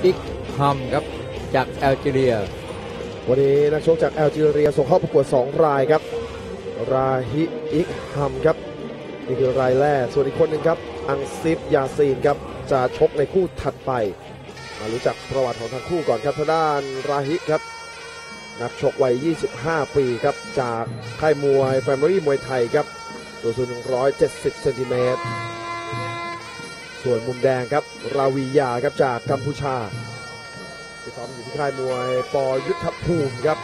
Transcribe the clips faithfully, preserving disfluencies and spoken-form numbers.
อิกฮัมครับจากแอลจีเรียวันนี้นักชกจากแอลจีเรียส่งเข้าประกวดสองรายครับราฮิอิกฮัมครับนี่คือรายแรกส่วนอีกคนหนึ่งครับอังซิฟยาซีนครับจะชกในคู่ถัดไปมารู้จักประวัติของทั้งคู่ก่อนครับทางด้านราฮิครับนักชกวัยยี่สิบห้าปีครับจากค่ายมวยแฟมิลี่มวยไทยครับตัวสูงหนึ่งร้อยเจ็ดสิบเซนติเมตรส่วนมุมแดงครับราวียาครับจากกัมพูชาที่ซ้อมอยู่ที่ค่ายมวยปยุทธภูมิครับ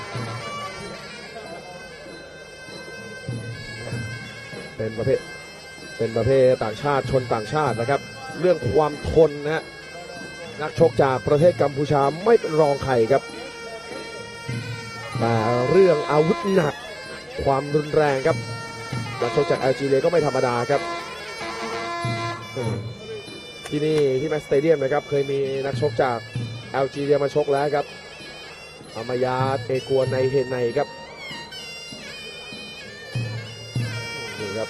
เป็นประเภทเป็นประเภทต่างชาติชนต่างชาตินะครับเรื่องความทนนะฮะนักชกจากประเทศกัมพูชาไม่เป็นรองใครครับแต่เรื่องอาวุธหนักความรุนแรงครับนักชกจากแอลจีเรียก็ไม่ธรรมดาครับที่นี่ที่แมสสเตเดียมนะครับเคยมีนักชกจากแอลจีเรียมาชกแล้วครับอามายาเตกัวในเฮนไนครับนี่ครับ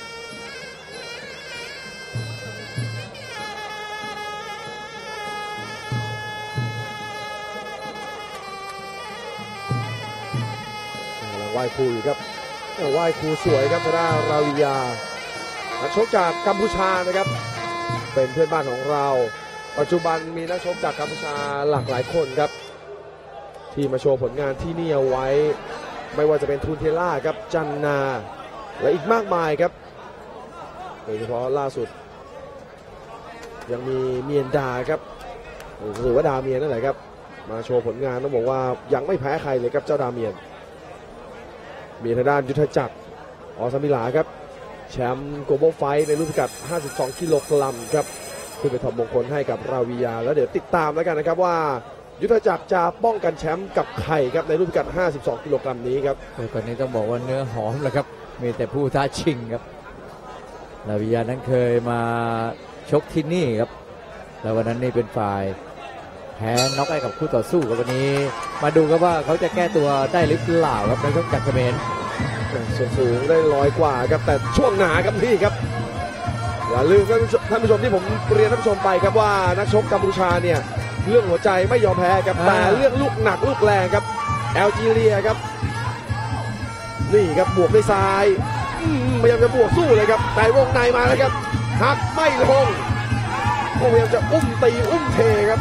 ไหว้ครูอยู่ครับไหว้ครูสวยครับทางด้านราวิยานักชกจากกัมพูชานะครับเป็นเพื่อนบ้านของเราปัจจุบันมีนักชกจากกัมพูชาหลากหลายคนครับที่มาโชว์ผลงานที่นี่เอาไว้ไม่ว่าจะเป็นทูนเทล่าครับจันนาและอีกมากมายครับโดยเฉพาะล่าสุดยังมีเมียนดาครับหรือว่าดาเมียนนั่นแหละครับมาโชว์ผลงานต้องบอกว่ายังไม่แพ้ใครเลยครับเจ้าดาเมียนมีทางด้านยุทธจักรออสมิลาครับแชมป์โกลบอลไฟท์ในรุ่นพิกัดห้าสิบสองกิโลกรัมครับขึ้นไปถอดมงคลให้กับราวิยาแล้วเดี๋ยวติดตามแล้วกันนะครับว่ายุทธจักรจะป้องกันแชมป์กับใครครับในรุ่นพิกัดห้าสิบสองกิโลกรัมนี้ครับตอนนี้ต้องบอกว่าเนื้อหอมเลยครับมีแต่ผู้ท้าชิงครับราวิยานั้นเคยมาชกที่นี่ครับแล้ววันนั้นนี่เป็นฝ่ายแพ้น็อกให้กับคู่ต่อสู้กับวันนี้มาดูครับว่าเขาจะแก้ตัวได้หรือเปล่าครับในช่วงจากเขมรส่วนสูงได้ร้อยกว่าครับแต่ช่วงหนาครับนี่ครับอย่าลืมท่านผู้ชมที่ผมเรียนท่านผู้ชมไปครับว่านักชกกัมพูชาเนี่ยเรื่องหัวใจไม่ยอมแพ้ครับแต่เรื่องลูกหนักลูกแรงครับแอลจีเรียครับนี่ครับบวกด้วยซ้ายพยายามจะบวกสู้เลยครับแต่วงในมาแล้วครับหักไม่ลงพยายามจะอุ้มตีอุ้มเทครับ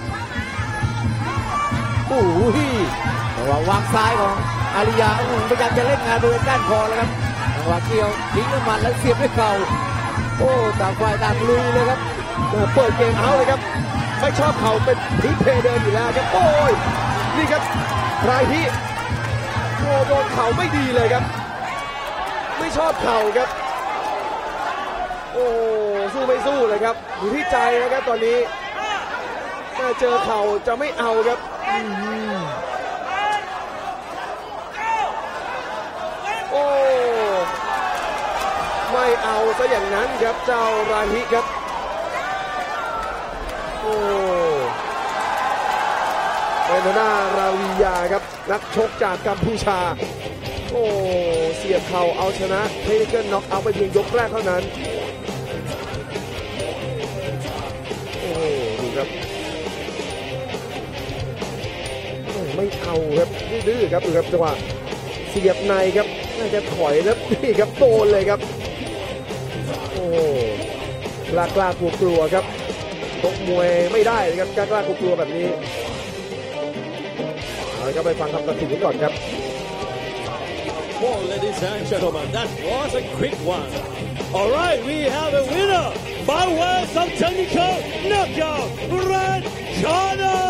โอ้โหจังหวะวางซ้ายของอาริยาพยายามจะเล่นงานบริเวณก้านคอแล้วครับจังหวะเกี่ยวทิ้งน้ำมันแล้วเสียบด้วยเข่าโอ้ต่างฝ่ายต่างลุยเลยครับเปิดเกมเอาเลยครับไม่ชอบเข่าเป็นพื้นเพเดินอยู่แล้วครับโอ้ยนี่ครับรายที่โอ้โดนเข่าไม่ดีเลยครับไม่ชอบเข่าครับโอ้สู้ไม่สู้เลยครับอยู่ที่ใจนะครับตอนนี้ถ้าเจอเข่าจะไม่เอาครับโอ้ไม่เอาซะอย่างนั้นครับเจ้าราฮิครับโอ้เป็นทางด้านราวิยาครับนักชกจากกัมพูชาโอ้เสียบเข่าเอาชนะเทเกิลน็อกเอาไปเพียงยกแรกเท่านั้นโอ้ดูครับไม่เอาครับดื้อครับดูครับจังหวะเสียบในครับน่าจะถอยแล้วนี่ครับโดนเลยครับโอ้กล้ากล้ากลัวกลัวครับตกมวยไม่ได้ครับกล้ากล้ากลัวกลัวแบบนี้เอาครับไปฟังคำตัดสินก่อนครับ Well, ladies and gentlemen, that was a quick one. All right, we have a winner by way of technical knockout, Red Corner.